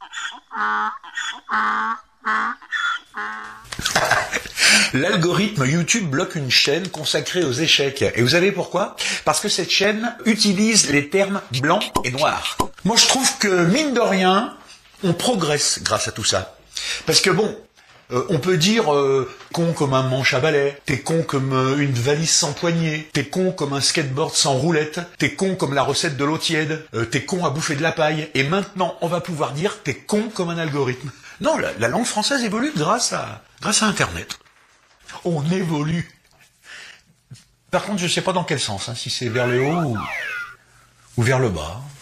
L'algorithme YouTube bloque une chaîne consacrée aux échecs. Et vous savez pourquoi? Parce que cette chaîne utilise les termes blanc et noir. Moi, je trouve que, mine de rien, on progresse grâce à tout ça. Parce que bon, on peut dire con comme un manche à balai, t'es con comme une valise sans poignée, t'es con comme un skateboard sans roulette, t'es con comme la recette de l'eau tiède, t'es con à bouffer de la paille. Et maintenant, on va pouvoir dire t'es con comme un algorithme. Non, la langue française évolue grâce à Internet. On évolue. Par contre, je sais pas dans quel sens, hein, si c'est vers le haut ou vers le bas.